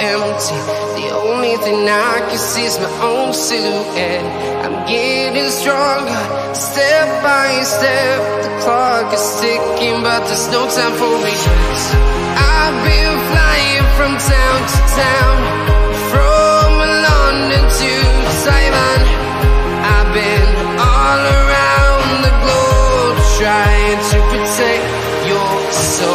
empty. The only thing I can see is my own silhouette. I'm getting stronger, step by step. The clock is ticking, but there's no time for regrets. I've been flying from town to town, from London to Taiwan. I've been all around the globe trying to protect your soul.